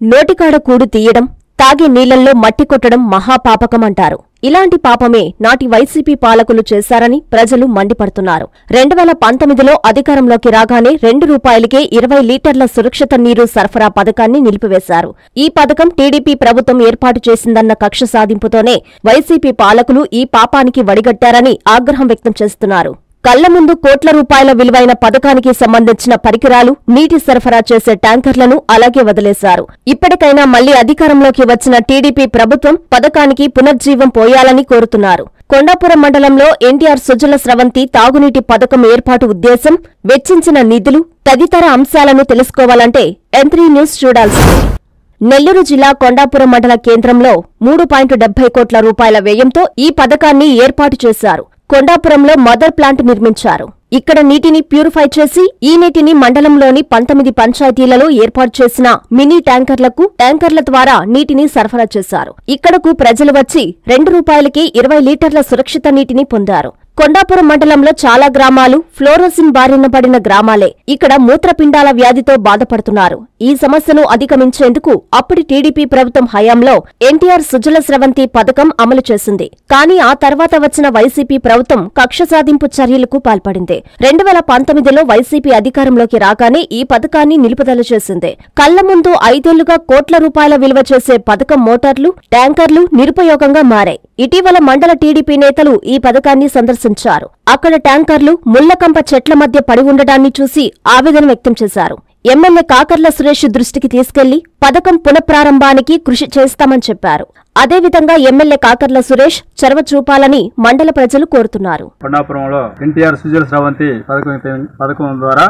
నోటికాడ కూడు తీయడం, తాగే నీళ్లల్లో మట్టి కొట్టడం మహాపాపకమంటారు. ఇలాంటి పాపమే నాటి వైసీపీ పాలకులు చేశారని ప్రజలు మండిపడుతున్నారు. 2019లో అధికారంలోకి రాగానే ₹2కే 20 లీటర్ల సురక్షిత నీరు సరఫరా పథకాన్ని నిలిపివేశారు. ఈ పథకం టీడీపీ ప్రభుత్వం ఏర్పాటు చేసిందన్న కక్ష సాధింపుతోనే వైసీపీ పాలకులు ఈ పాపానికి వడిగట్టారని ఆగ్రహం వ్యక్తం చేస్తున్నారు. కళ్ల ముందు కోట్ల రూపాయల విలువైన పథకానికి సంబంధించిన పరికరాలు, నీటి సరఫరా చేసే ట్యాంకర్లను అలాగే వదిలేశారు. ఇప్పటికైనా మళ్లీ అధికారంలోకి వచ్చిన టీడీపీ ప్రభుత్వం పథకానికి పునర్జీవం పోయాలని కోరుతున్నారు. కొండాపురం మండలంలో ఎన్టీఆర్ సుజల స్రవంతి తాగునీటి పథకం ఏర్పాటు ఉద్దేశం, వెచ్చించిన నిధులు తదితర అంశాలను తెలుసుకోవాలంటే M3 న్యూస్ చూడాల్సిందే. నెల్లూరు జిల్లా కొండాపురం మండల కేంద్రంలో 3.70 కోట్ల రూపాయల వ్యయంతో ఈ పథకాన్ని ఏర్పాటు చేశారు. కొండాపురంలో మదర్ ప్లాంట్ నిర్మించారు. ఇక్కడ నీటిని ప్యూరిఫై చేసి ఈ నీటిని మండలంలోని 19 పంచాయతీలలో ఏర్పాటు చేసిన మినీ ట్యాంకర్ల ద్వారా నీటిని సరఫరా చేశారు. ఇక్కడకు ప్రజలు వచ్చి ₹2కి 20 లీటర్ల సురక్షిత నీటిని పొందారు. కొండాపురం మండలంలో చాలా గ్రామాలు ఫ్లోరోసిన్ బారిన పడిన గ్రామాలే. ఇక్కడ మూత్రపిండాల వ్యాధితో బాధపడుతున్నారు. ఈ సమస్యను అధిగమించేందుకు అప్పటి టీడీపీ ప్రభుత్వం హయాంలో ఎన్టీఆర్ సుజల స్రవంతి పథకం అమలు చేసింది. కానీ ఆ తర్వాత వచ్చిన వైసీపీ ప్రభుత్వం కక్ష సాధింపు చర్యలకు పాల్పడింది. 2019లో వైసీపీ అధికారంలోకి రాగానే ఈ పథకాన్ని నిలుపుదల చేసింది. కళ్ల ముందు 5 ఏళ్లుగా కోట్ల రూపాయల విలువ చేసే పథకం మోటార్లు, ట్యాంకర్లు నిరుపయోగంగా మారాయి. ఇటీవల మండల టీడీపీ నేతలు ఈ పథకాన్ని సందర్శించారు. అక్కడ ట్యాంకర్లు ముళ్లకంప చెట్ల మధ్య పడి ఉండడాన్ని చూసి ఆవేదన వ్యక్తం చేశారు. ఎమ్మెల్యే కాకర్ల సురేష్ దృష్టికి తీసుకెళ్లి పథకం పునఃప్రారంభానికి కృషి చేస్తామని చెప్పారు. అదేవిధంగా ఎమ్మెల్యే కాకర్ల సురేష్ చొరవ చూపాలని మండల ప్రజలు కోరుతున్నారు. కొండాపురంలో ఎన్టీఆర్ సుజల స్రవంతి పథకం ద్వారా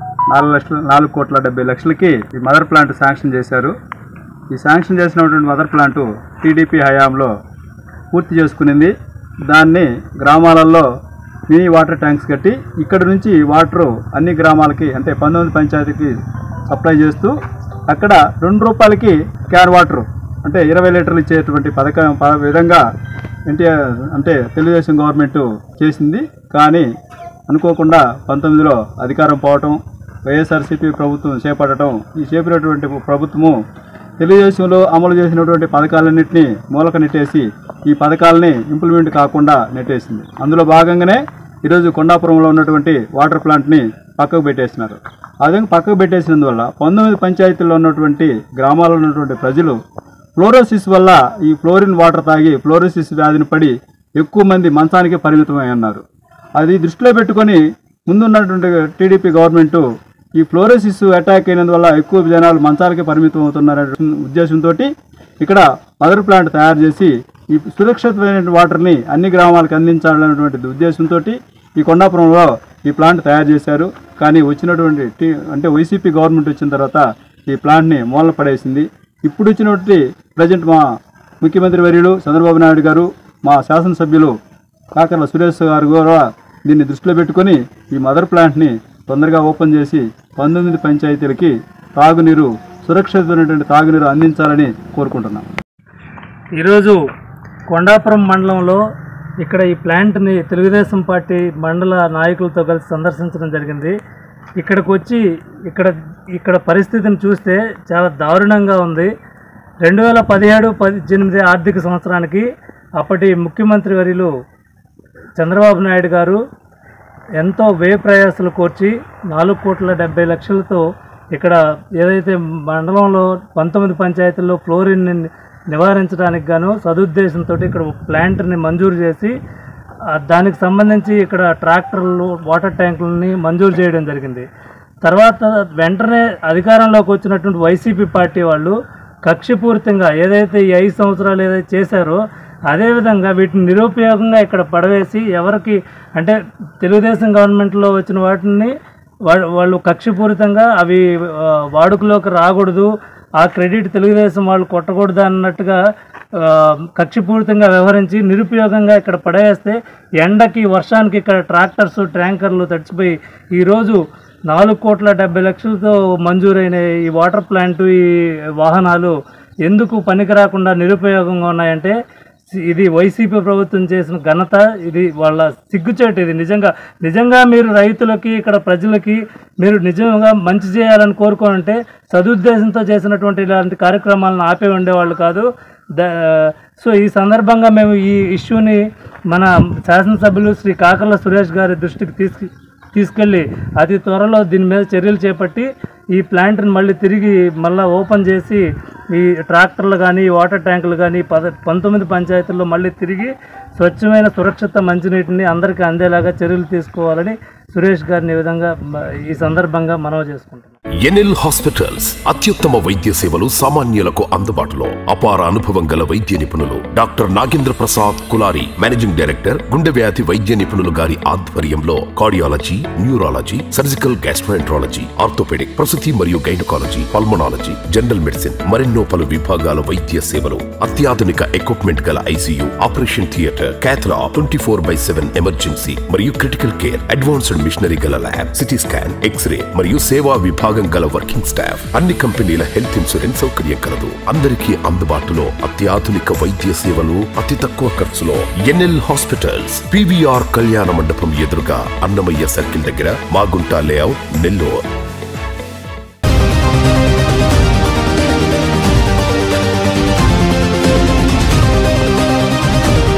4,70,00,000కి ఈ మదర్ ప్లాంట్ శాంక్షన్ చేశారు. ఈ శాంక్షన్ చేసినటువంటి మదర్ ప్లాంట్ టీడీపీ హయాంలో పూర్తి చేసుకునింది. దాన్ని గ్రామాలలో మినీ వాటర్ ట్యాంక్స్ కట్టి ఇక్కడ నుంచి వాటరు అన్ని గ్రామాలకి అంటే 19 పంచాయతీకి సప్లై చేస్తూ అక్కడ ₹2కి క్యాన్ వాటర్ అంటే 20 లీటర్లు ఇచ్చేటువంటి పథకం విధంగా ఎన్టీఆర్ అంటే తెలుగుదేశం గవర్నమెంట్ చేసింది. కానీ అనుకోకుండా 19లో అధికారం పోవటం, వైఎస్ఆర్సీపీ ప్రభుత్వం చేపట్టడం, ఈ చేపట్టినటువంటి ప్రభుత్వము తెలుగుదేశంలో అమలు చేసినటువంటి పథకాలన్నింటినీ మూలక నెట్టేసి ఈ పథకాలని ఇంప్లిమెంట్ కాకుండా నెట్టేసింది. అందులో భాగంగానే ఈరోజు కొండాపురంలో ఉన్నటువంటి వాటర్ ప్లాంట్ని పక్కకు పెట్టేసినారు. ఆ విధంగా పక్కకు పెట్టేసినందువల్ల 19 పంచాయతీల్లో ఉన్నటువంటి గ్రామాల్లో ఉన్నటువంటి ప్రజలు ఫ్లోరోసిస్ వల్ల ఈ ఫ్లోరిన్ వాటర్ తాగి ఫ్లోరోసిస్ వ్యాధిని పడి ఎక్కువ మంది మంచానికి పరిమితమై ఉన్నారు. అది దృష్టిలో పెట్టుకొని ముందున్నటువంటి టీడీపీ గవర్నమెంటు ఈ ఫ్లోరోసిస్ అటాక్ అయినందువల్ల ఎక్కువ జనాలు మంచాలకి పరిమితం అవుతున్నారనే ఉద్దేశంతో ఇక్కడ మదర్ ప్లాంట్ తయారు చేసి ఈ సురక్షితమైన వాటర్ని అన్ని గ్రామాలకు అందించాలనేటువంటి ఉద్దేశంతో ఈ కొండాపురంలో ఈ ప్లాంట్ తయారు చేశారు. కానీ వచ్చినటువంటి అంటే వైసీపీ గవర్నమెంట్ వచ్చిన తర్వాత ఈ ప్లాంట్ని మూలన పడేసింది. ఇప్పుడు వచ్చినటువంటి ప్రజెంట్ మా ముఖ్యమంత్రి వర్యులు చంద్రబాబు నాయుడు గారు, మా శాసనసభ్యులు కాకర్ల సురేష్ గారు కూడా దీన్ని దృష్టిలో పెట్టుకొని ఈ మదర్ ప్లాంట్ని తొందరగా ఓపెన్ చేసి 19 పంచాయతీలకి తాగునీరు, సురక్షితమైనటువంటి తాగునీరు అందించాలని కోరుకుంటున్నాం. ఈరోజు కొండాపురం మండలంలో ఇక్కడ ఈ ప్లాంట్ని తెలుగుదేశం పార్టీ మండల నాయకులతో కలిసి సందర్శించడం జరిగింది. ఇక్కడికి వచ్చి ఇక్కడ పరిస్థితిని చూస్తే చాలా దారుణంగా ఉంది. 2017-18 ఆర్థిక సంవత్సరానికి అప్పటి ముఖ్యమంత్రి వర్యులు చంద్రబాబు నాయుడు గారు ఎంతో వ్యయ ప్రయాసాలు కోర్చి 4,70,00,000తో ఇక్కడ ఏదైతే మండలంలో 19 పంచాయతీల్లో ఫ్లోరిన్ నివారించడానికి గాను సదుద్దేశంతో ఇక్కడ ప్లాంట్ని మంజూరు చేసి దానికి సంబంధించి ఇక్కడ ట్రాక్టర్లు, వాటర్ ట్యాంకులని మంజూరు చేయడం జరిగింది. తర్వాత వెంటనే అధికారంలోకి వచ్చినటువంటి వైసీపీ పార్టీ వాళ్ళు కక్షపూరితంగా ఏదైతే ఈ 5 సంవత్సరాలు ఏదైతే చేశారో అదేవిధంగా వీటిని నిరుపయోగంగా ఇక్కడ పడవేసి ఎవరికి అంటే తెలుగుదేశం గవర్నమెంట్లో వచ్చిన వాటిని వాళ్ళు కక్షపూరితంగా అవి వాడుకలోకి రాకూడదు, ఆ క్రెడిట్ తెలుగుదేశం వాళ్ళు కొట్టకూడదు అన్నట్టుగా కక్షపూరితంగా వ్యవహరించి నిరుపయోగంగా ఇక్కడ పడవేస్తే ఎండకి వర్షానికి ఇక్కడ ట్రాక్టర్స్, ట్యాంకర్లు తడిచిపోయి ఈరోజు 4,70,00,000తో మంజూరైన ఈ వాటర్ ప్లాంటు, ఈ వాహనాలు ఎందుకు పనికి రాకుండా నిరుపయోగంగా ఉన్నాయంటే ఇది వైసీపీ ప్రభుత్వం చేసిన ఘనత, ఇది వాళ్ళ సిగ్గుచేటు. ఇది నిజంగా మీరు రైతులకి ఇక్కడ ప్రజలకి మీరు నిజంగా మంచి చేయాలని కోరుకోనంటే సదుద్దేశంతో చేసినటువంటి ఇలాంటి కార్యక్రమాలను ఆపే ఉండేవాళ్ళు కాదు. సో ఈ సందర్భంగా మేము ఈ ఇష్యూని మన శాసనసభ్యులు శ్రీ కాకర్ల సురేష్ గారి దృష్టికి తీసుకెళ్ళి అతి త్వరలో దీని మీద చర్యలు చేపట్టి ఈ ప్లాంట్ని మళ్ళీ ఓపెన్ చేసి ఈ ట్రాక్టర్లు కానీ వాటర్ ట్యాంకులు కానీ 19 పంచాయతీల్లో మళ్ళీ తిరిగి స్వచ్ఛమైన సురక్షిత మంచినీటిని అందరికీ అందేలాగా చర్యలు తీసుకోవాలని సురేష్ గారిని ఈ విధంగా ఈ సందర్భంగా మనవి చేసుకుంటున్నాం. ఎన్ఎల్ హాస్పిటల్స్ అత్యుత్తమ వైద్య సేవలు సామాన్యులకు అందుబాటులో. అపార అనుభవం గల వైద్య నిపుణులు doctor Nagendra Prasad Kulari, managing director, గుండె వ్యాధి వైద్య నిపుణులు గారి ఆధ్వర్యంలో cardiology, neurology, surgical gastroenterology, orthopaedic, ప్రసూతి మరియు గైనకాలజీ, పల్మనాలజీ, జనరల్ మెడిసిన్ మరెన్నో పలు విభాగాల వైద్య సేవలు. అత్యాధునిక ఎక్విప్మెంట్ గల ICU, operation theatre, cath lab, 24/7 emergency మరియు క్రిటికల్ కేర్, అడ్వాన్స్డ్ మిషనరీ గల ల్యాబ్, సిటీ స్కాన్, ఎక్స్రే మరియు సేవా విభాగం గల వర్కింగ్ స్టాఫ్. అన్ని కంపెనీల హెల్త్ ఇన్సూరెన్స్ సౌకర్యం కలదు. అందరికీ అందుబాటులో అత్యాధునిక వైద్య సేవలు అతి తక్కువ ఖర్చులో. ఎన్ఎల్ హాస్పిటల్స్, PVR కళ్యాణ మండపం ఎదురుగా, అన్నమయ్య సర్కిల్ దగ్గర, మాగుంట లేఅవుట్, నెల్లూరు.